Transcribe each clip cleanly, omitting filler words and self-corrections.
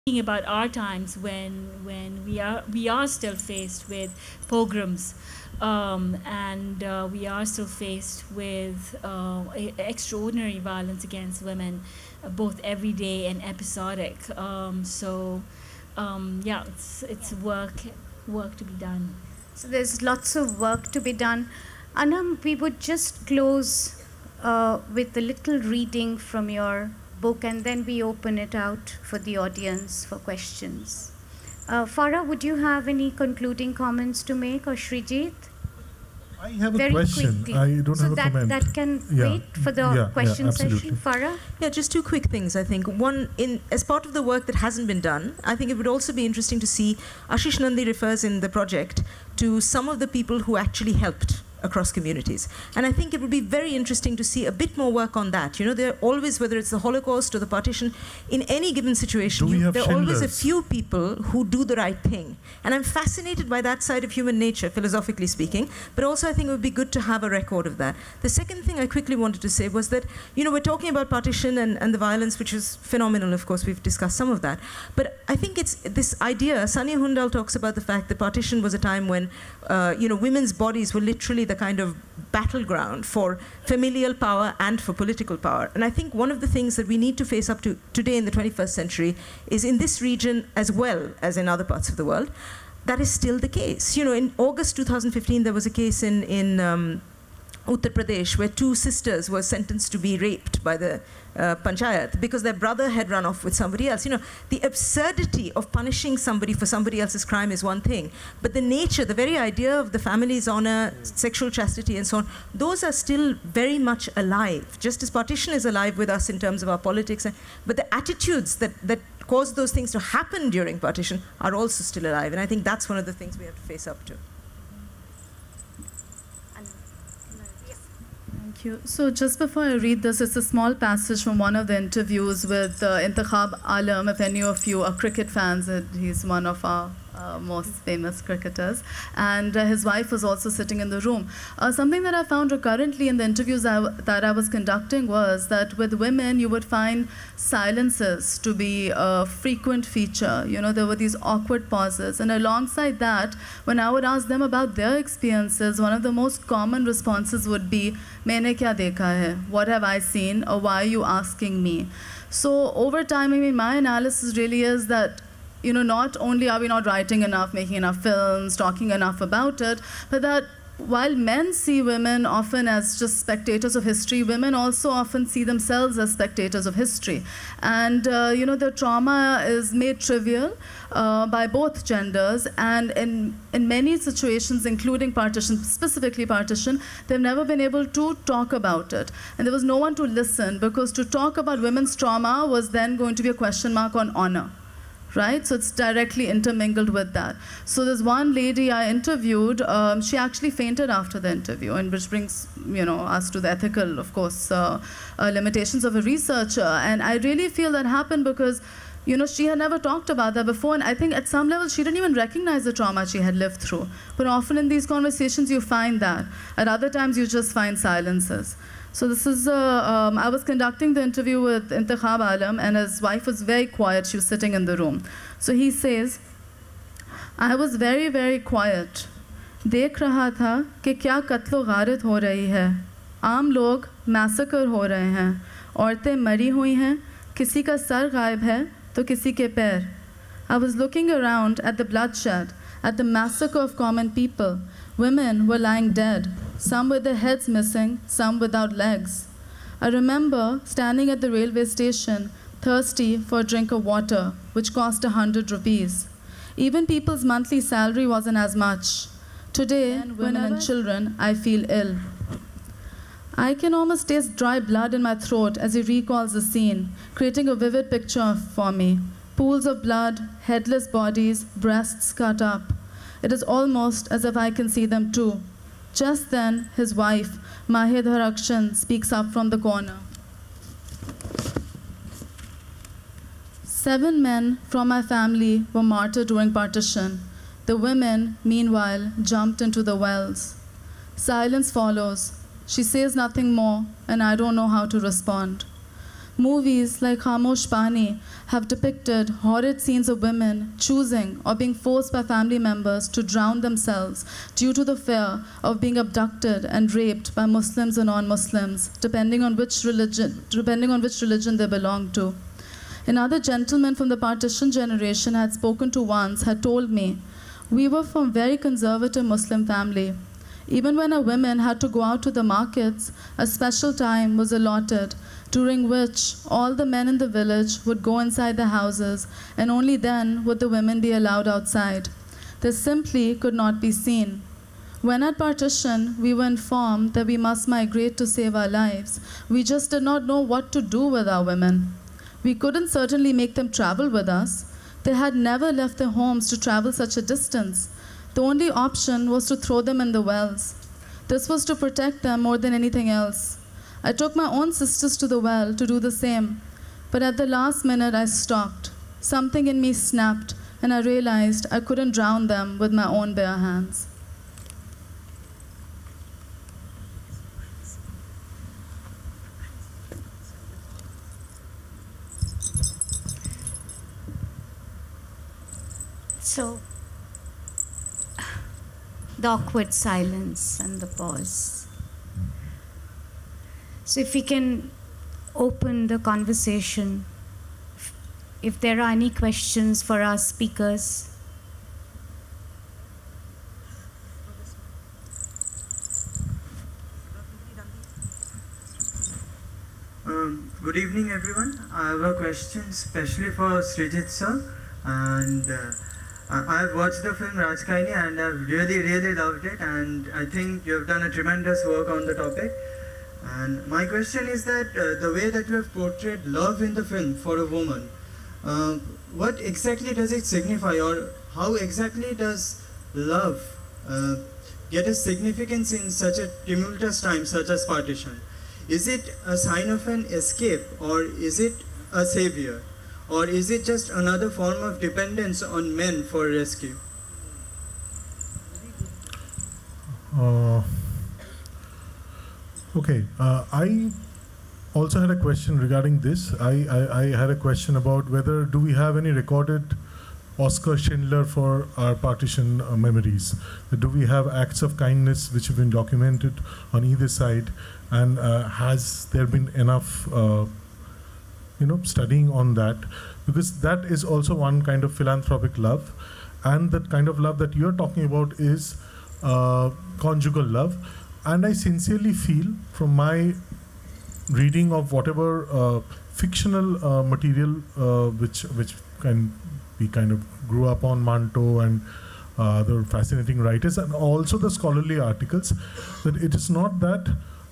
thinking about our times when we are still faced with pogroms, and we are still faced with extraordinary violence against women, both everyday and episodic. Yeah, it's work to be done. So there's lots of work to be done. Anam, we would just close with a little reading from your book, and then we open it out for the audience for questions. Farah, would you have any concluding comments to make, or Shrijit? I have a Very question. quickly. I don't So have a comment. that can wait for the question session. Farah? Yeah, just two quick things, I think. One, as part of the work that hasn't been done, I think it would also be interesting to see, Ashish Nandi refers in the project to some of the people who actually helped across communities. And I think it would be very interesting to see a bit more work on that. You know, there are always, whether it's the Holocaust or the partition, in any given situation, there are always a few people who do the right thing. And I'm fascinated by that side of human nature, philosophically speaking, but also I think it would be good to have a record of that. The second thing I quickly wanted to say was that, you know, we're talking about partition and the violence, which is phenomenal, of course, we've discussed some of that. But I think it's this idea, Sania Hundal talks about the fact that partition was a time when, you know, women's bodies were literally the kind of battleground for familial power and for political power. And I think one of the things that we need to face up to today in the 21st century is in this region as well as in other parts of the world, that is still the case. You know, in August 2015, there was a case in Uttar Pradesh where two sisters were sentenced to be raped by the panchayat because their brother had run off with somebody else. You know, the absurdity of punishing somebody for somebody else's crime is one thing, but the nature, the very idea of the family's honor, sexual chastity and so on, those are still very much alive, just as partition is alive with us in terms of our politics. But the attitudes that caused those things to happen during partition are also still alive, and I think that's one of the things we have to face up to. Thank you. So just before I read this, it's a small passage from one of the interviews with Intikhab Alam. If any of you are cricket fans, he's one of our most famous cricketers. And his wife was also sitting in the room. Something that I found recurrently in the interviews that I was conducting was that with women, you would find silences to be a frequent feature. You know, there were these awkward pauses. And alongside that, when I would ask them about their experiences, one of the most common responses would be, "Maine kya dekha hai? What have I seen? Or why are you asking me?" So over time, I mean, my analysis really is that, you know, not only are we not writing enough, making enough films, talking enough about it, but that while men see women often as just spectators of history, women also often see themselves as spectators of history. And, you know, the trauma is made trivial by both genders, and in many situations, including partition, specifically partition, they've never been able to talk about it. And there was no one to listen, because to talk about women's trauma was then going to be a question mark on honor. Right? So it's directly intermingled with that. So there's one lady I interviewed, she actually fainted after the interview, and which brings, you know, us to the ethical, of course, limitations of a researcher. And I really feel that happened because, you know, she had never talked about that before, and I think at some level she didn't even recognize the trauma she had lived through. But often in these conversations you find that. At other times you just find silences. So this is, I was conducting the interview with Intikhab Alam, and his wife was very quiet. She was sitting in the room. So he says, "I was very, very quiet. देख रहा था कि क्या कत्लो गारत हो रही है. आम लोग मैसेकर हो रहे हैं. औरतें मरी हुई हैं. किसी का सर गायब है तो किसी के पैर. I was looking around at the bloodshed, at the massacre of common people. Women were lying dead, some with their heads missing, some without legs. I remember standing at the railway station, thirsty for a drink of water, which cost 100 rupees. Even people's monthly salary wasn't as much. Today, women and children, I feel ill." I can almost taste dry blood in my throat as he recalls the scene, creating a vivid picture for me. Pools of blood, headless bodies, breasts cut up. It is almost as if I can see them too. Just then, his wife, Mahidhar Akshan, speaks up from the corner. "7 men from my family were martyred during partition. The women, meanwhile, jumped into the wells." Silence follows. She says nothing more, and I don't know how to respond. Movies like Khamosh Pani have depicted horrid scenes of women choosing or being forced by family members to drown themselves due to the fear of being abducted and raped by Muslims and non-Muslims, depending on which religion they belong to. Another gentleman from the partition generation I had spoken to once had told me, "We were from a very conservative Muslim family. Even when our women had to go out to the markets, a special time was allotted, during which all the men in the village would go inside the houses, and only then would the women be allowed outside. They simply could not be seen. When at partition, we were informed that we must migrate to save our lives. We just did not know what to do with our women. We couldn't certainly make them travel with us. They had never left their homes to travel such a distance. The only option was to throw them in the wells. This was to protect them more than anything else. I took my own sisters to the well to do the same, but at the last minute I stopped. Something in me snapped, and I realized I couldn't drown them with my own bare hands." So, the awkward silence and the pause. So if we can open the conversation, if there are any questions for our speakers. Good evening, everyone. I have a question especially for Srijit sir, and I have watched the film Rajkaini and I've really loved it, and I think you have done a tremendous work on the topic. And my question is that the way that you have portrayed love in the film for a woman, what exactly does it signify, or how exactly does love get a significance in such a tumultuous time such as partition? Is it a sign of an escape, or is it a savior, or is it just another form of dependence on men for rescue? Okay, I also had a question regarding this. I had a question about whether do we have any recorded Oscar Schindler for our partition memories? Do we have acts of kindness which have been documented on either side, and has there been enough studying on that? Because that is also one kind of philanthropic love, and that kind of love that you're talking about is conjugal love. And I sincerely feel, from my reading of whatever fictional material which can be kind of grew up on Manto and other fascinating writers, and also the scholarly articles, that it is not that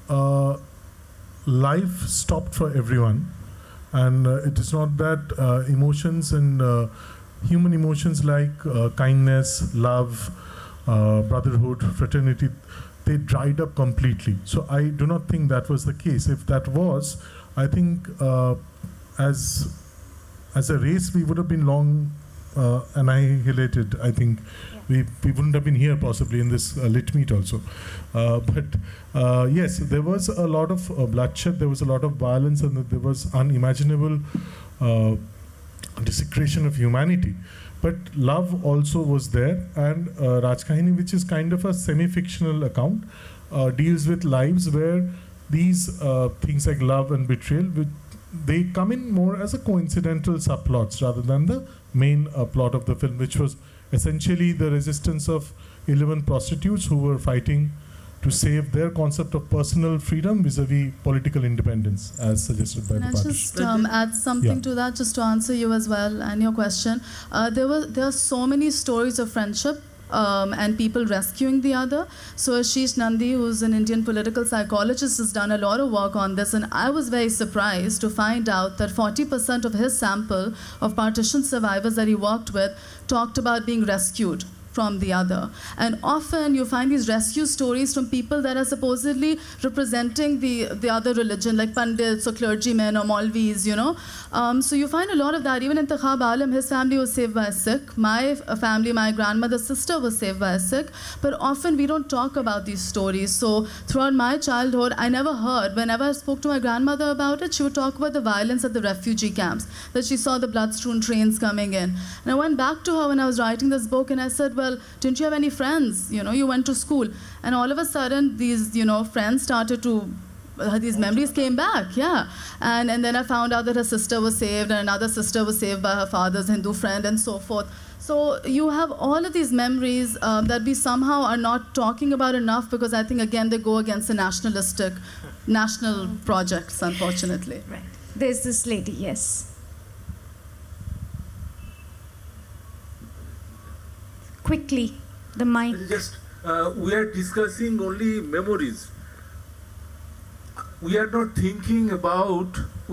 life stopped for everyone, and it is not that emotions and human emotions like kindness, love, brotherhood, fraternity, they dried up completely. So I do not think that was the case. If that was, I think as a race we would have been long annihilated. I think we wouldn't have been here possibly in this lit meet also. But yes, there was a lot of bloodshed, there was a lot of violence, and there was unimaginable desecration of humanity. But love also was there, and Rajkaini, which is kind of a semi-fictional account, deals with lives where these things like love and betrayal, they come in more as a coincidental subplots rather than the main plot of the film, which was essentially the resistance of 11 prostitutes who were fighting to save their concept of personal freedom vis-a-vis political independence, as suggested by the Can I partition. just add something to that, just to answer you as well and your question? There are so many stories of friendship and people rescuing the other. So Ashish Nandi, who's an Indian political psychologist, has done a lot of work on this, and I was very surprised to find out that 40% of his sample of partition survivors that he worked with talked about being rescued from the other. And often you find these rescue stories from people that are supposedly representing the other religion, like Pandits or clergymen or Maulvis, you know. So you find a lot of that. Even in Intikhab Alam, his family was saved by a Sikh. My family, my grandmother's sister was saved by a Sikh. But often we don't talk about these stories. So throughout my childhood, I never heard. Whenever I spoke to my grandmother about it, she would talk about the violence at the refugee camps, that she saw the blood-strewn trains coming in. And I went back to her when I was writing this book and I said, well, didn't you have any friends? You know, you went to school. And all of a sudden, these, you know, friends started to, these memories came back, yeah. And then I found out that her sister was saved and another sister was saved by her father's Hindu friend and so forth. So you have all of these memories that we somehow are not talking about enough, because I think, again, they go against the nationalistic, national projects, unfortunately. Right. There's this lady, yes. Quickly, the mic. Just, we are discussing only memories. We are not thinking about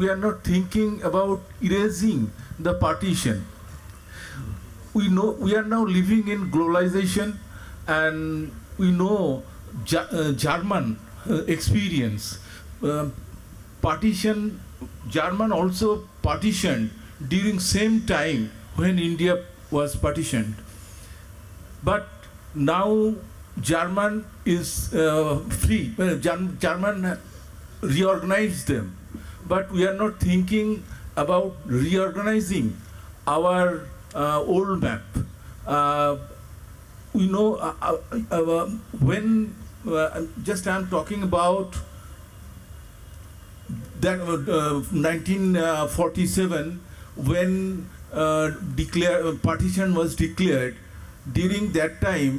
erasing the partition. We know we are now living in globalization, and we know German experience. Partition, German also partitioned during same time when India was partitioned. But now German is free. German reorganized them. But we are not thinking about reorganizing our old map. We know when just I'm talking about that 1947 when partition was declared. During that time.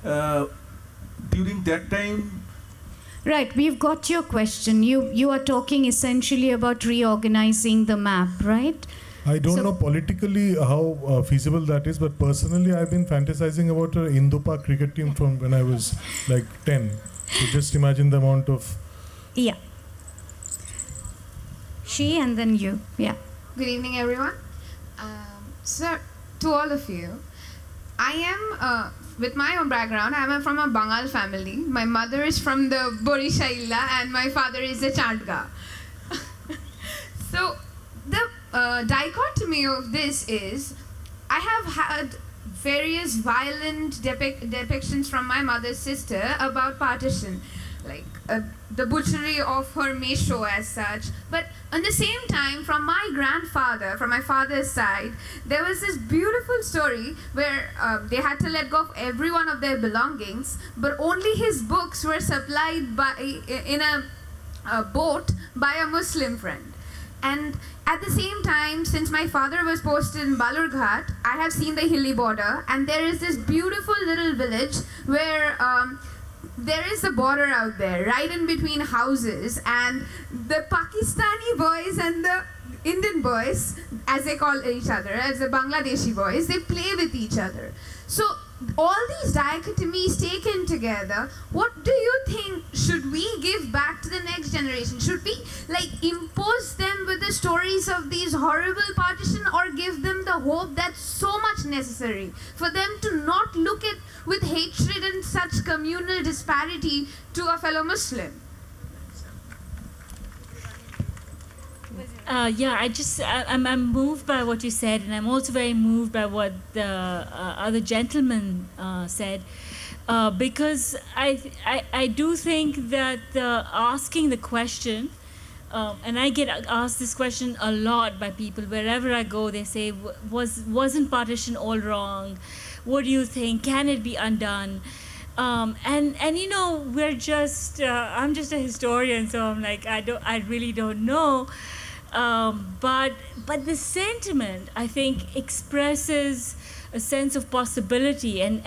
Right, we've got your question. You are talking essentially about reorganizing the map, right? I don't know politically how feasible that is, but personally I've been fantasizing about an Indopak cricket team from when I was like 10. So just imagine the amount of... Yeah. She and then you, yeah. Good evening, everyone. Sir, to all of you, I am, with my own background, I am from a Bengal family. My mother is from the Borishaila and my father is a Chandga. So, the dichotomy of this is, I have had various violent depictions from my mother's sister about partition, like the butchery of her mesho as such. But at the same time, from my grandfather, from my father's side, there was this beautiful story where they had to let go of every one of their belongings, but only his books were supplied in a boat by a Muslim friend. And at the same time, since my father was posted in Balurghat, I have seen the hilly border, and there is this beautiful little village where there is a border out there, right in between houses, and the Pakistani boys and the Indian boys, as they call each other, as the Bangladeshi boys, they play with each other. So all these dichotomies taken together, what do you think should we give back to the next generation? Should we impose them with the stories of these horrible partition, or give them the hope that's so much necessary for them to not look at with hatred and such communal disparity to a fellow Muslim? Yeah, I'm moved by what you said, and I'm also very moved by what the other gentleman said, because I do think that asking the question, and I get asked this question a lot by people wherever I go. They say, wasn't partition all wrong? What do you think? Can it be undone? And you know, we're just I'm just a historian, so I'm like, I really don't know. But the sentiment, I think, expresses a sense of possibility, and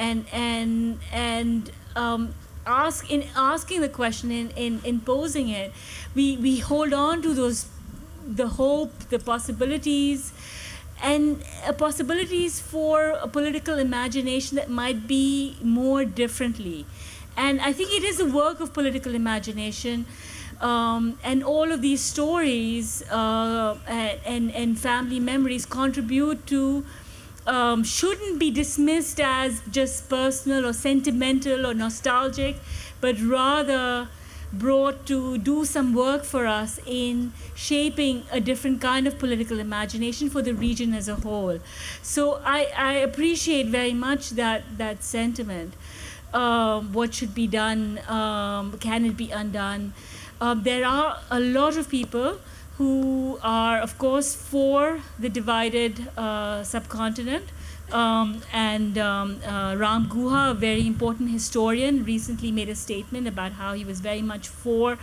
asking the question, in posing it, we hold on to the hope, the possibilities, and possibilities for a political imagination that might be more differently. And I think it is the work of political imagination. And all of these stories and family memories contribute to shouldn't be dismissed as just personal or sentimental or nostalgic, but rather brought to do some work for us in shaping a different kind of political imagination for the region as a whole. So I appreciate very much that sentiment. What should be done? Can it be undone? There are a lot of people who are, of course, for the divided subcontinent. Ram Guha, a very important historian, recently made a statement about how he was very much for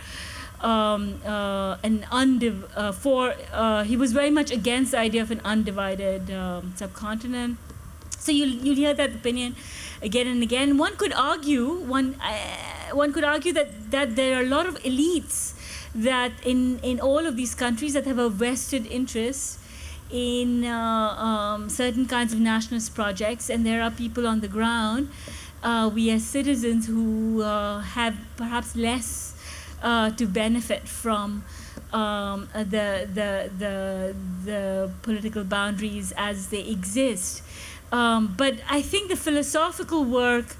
he was very much against the idea of an undivided subcontinent. So you'll hear that opinion again and again. One could argue that there are a lot of elites that in all of these countries that have a vested interest in certain kinds of nationalist projects, and there are people on the ground, we as citizens who have perhaps less to benefit from the political boundaries as they exist. But I think the philosophical work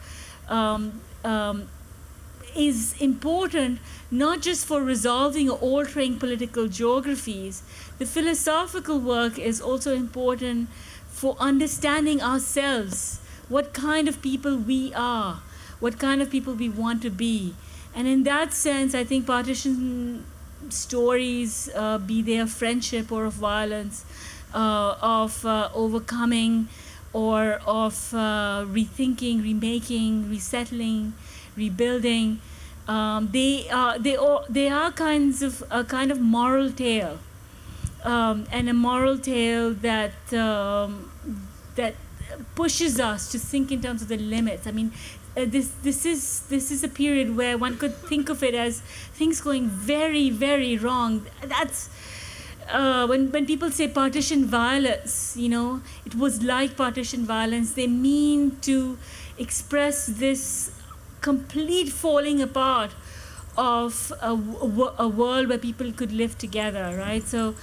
is important not just for resolving or altering political geographies. The philosophical work is also important for understanding ourselves, what kind of people we are, what kind of people we want to be. And in that sense, I think partition stories, be they of friendship or of violence, of overcoming or of rethinking, remaking, resettling, rebuilding, they are kinds of a kind of moral tale, and a moral tale that that pushes us to think in terms of the limits. I mean, this is a period where one could think of it as things going very, very wrong. That's when people say partition violence, you know, it was like partition violence. They mean to express this complete falling apart of a world where people could live together, right? So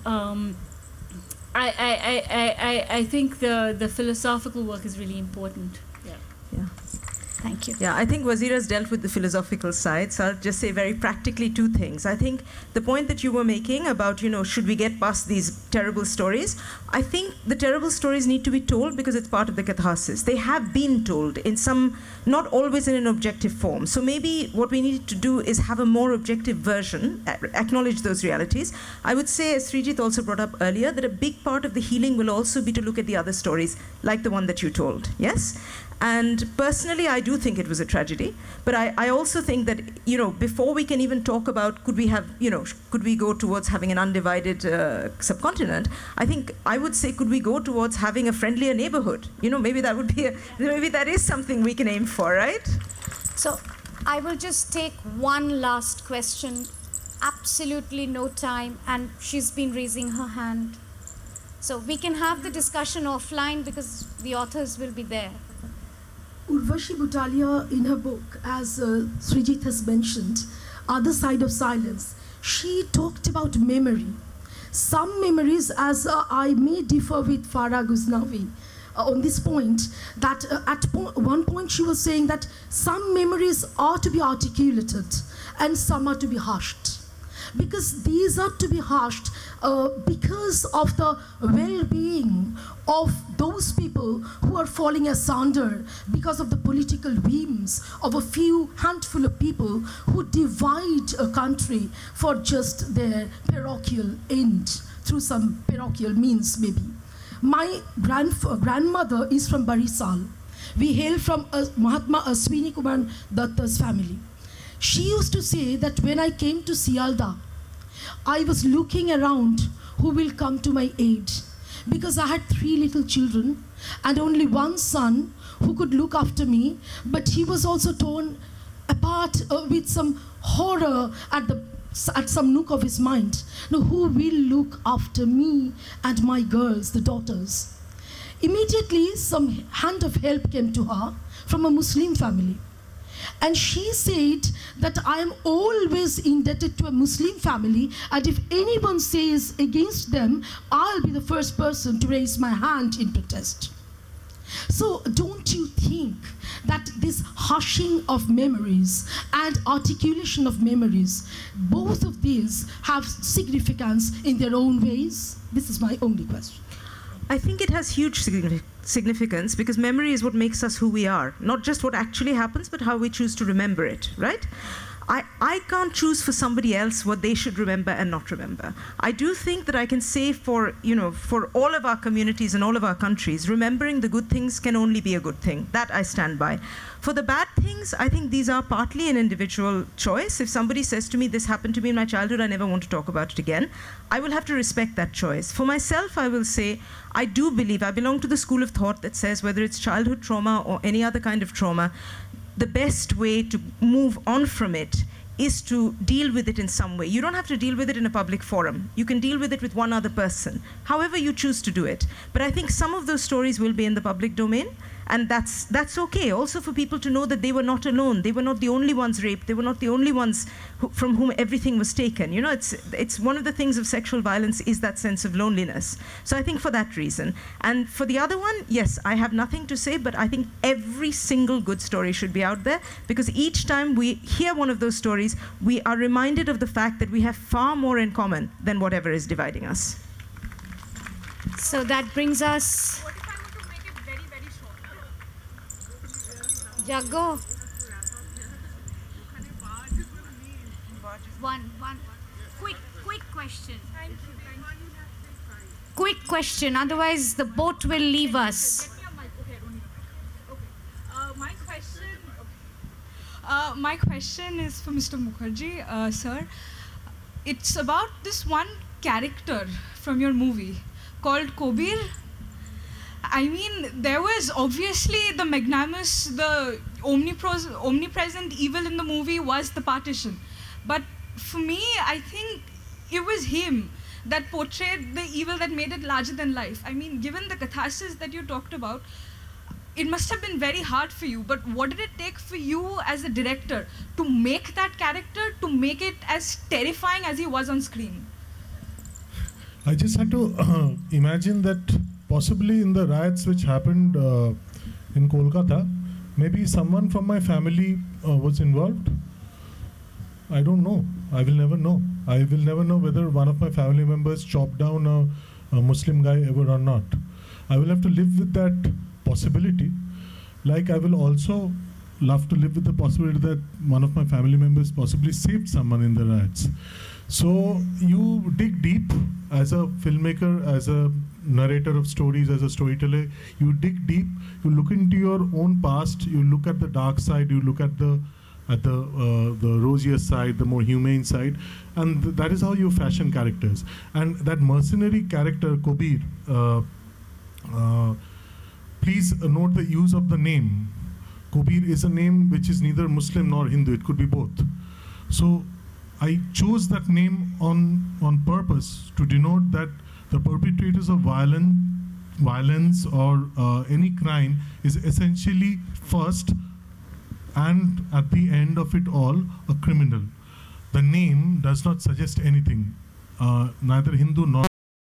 I think the philosophical work is really important. Yeah. Thank you. Yeah, I think Wazira's dealt with the philosophical side, so I'll just say very practically two things. I think the point that you were making about, you know, should we get past these terrible stories? I think the terrible stories need to be told because it's part of the catharsis. They have been told in some, not always in an objective form. So maybe what we need to do is have a more objective version, acknowledge those realities. I would say, as Srijit also brought up earlier, that a big part of the healing will also be to look at the other stories, like the one that you told, yes? And personally, I do think it was a tragedy. But I also think that, you know, before we can even talk about could we have, you know, could we go towards having an undivided subcontinent, I think I would say could we go towards having a friendlier neighborhood? You know, maybe that would be, maybe that is something we can aim for, right? So I will just take one last question. Absolutely no time. And she's been raising her hand. So we can have the discussion offline because the authors will be there. Urvashi Butalia, in her book, as Srijit has mentioned, Other Side of Silence, she talked about memory. Some memories, as I may differ with Farah Ghuznavi on this point, that at one point she was saying that some memories are to be articulated and some are to be hushed. Because these are to be hushed because of the well-being of those people who are falling asunder because of the political whims of a few handful of people who divide a country for just their parochial end, through some parochial means maybe. My grandmother is from Barisal. We hail from Mahatma Ashwini Kumar Datta's family. She used to say that when I came to Sialda, I was looking around who will come to my aid, because I had 3 little children and only one son who could look after me, but he was also torn apart with some horror at some nook of his mind. Now, who will look after me and my girls, the daughters? Immediately, some hand of help came to her from a Muslim family. And she said that I am always indebted to a Muslim family, and if anyone says against them, I'll be the first person to raise my hand in protest. So don't you think that this hushing of memories and articulation of memories, both of these have significance in their own ways? This is my only question. I think it has huge significance because memory is what makes us who we are. Not just what actually happens, but how we choose to remember it, right? I can't choose for somebody else what they should remember and not remember. I do think that I can say for all of our communities and all of our countries, remembering the good things can only be a good thing. That I stand by. For the bad things, I think these are partly an individual choice. If somebody says to me, this happened to me in my childhood, I never want to talk about it again, I will have to respect that choice. For myself, I will say, I do believe, I belong to the school of thought that says whether it's childhood trauma or any other kind of trauma, the best way to move on from it is to deal with it in some way. You don't have to deal with it in a public forum. You can deal with it with one other person, however you choose to do it. But I think some of those stories will be in the public domain, and that's okay. Also for people to know that they were not alone. They were not the only ones raped. They were not the only ones from whom everything was taken. You know, it's one of the things of sexual violence is that sense of loneliness. So I think for that reason. And for the other one, yes, I have nothing to say, but I think every single good story should be out there, because each time we hear one of those stories, we are reminded of the fact that we have far more in common than whatever is dividing us. So that brings us... Jago. One quick question. Quick question, otherwise the boat will leave us. My question is for Mr. Mukherjee, sir. It's about this one character from your movie called Kobir. I mean, there was obviously the magnanimous, the omnipresent evil in the movie was the partition. But for me, I think it was him that portrayed the evil that made it larger than life. I mean, given the catharsis that you talked about, it must have been very hard for you. But what did it take for you as a director to make that character, to make it as terrifying as he was on screen? I just had to imagine that possibly in the riots which happened in Kolkata, maybe someone from my family was involved. I don't know. I will never know. I will never know whether one of my family members chopped down a Muslim guy ever or not. I will have to live with that possibility. Like I will also love to live with the possibility that one of my family members possibly saved someone in the riots. So you dig deep as a filmmaker, as a narrator of stories, as a storyteller. You dig deep, you look into your own past, you look at the dark side, you look at the rosier side, the more humane side, and that is how you fashion characters. And that mercenary character, Kobir, please note the use of the name. Kobir is a name which is neither Muslim nor Hindu, it could be both. So I chose that name on purpose to denote that the perpetrators of violence or any crime is essentially first and at the end of it all a criminal. The name does not suggest anything, neither Hindu nor